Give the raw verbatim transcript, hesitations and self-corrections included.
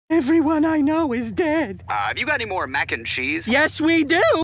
Everyone I know is dead. Uh, have you got any more mac and cheese? Yes, we do.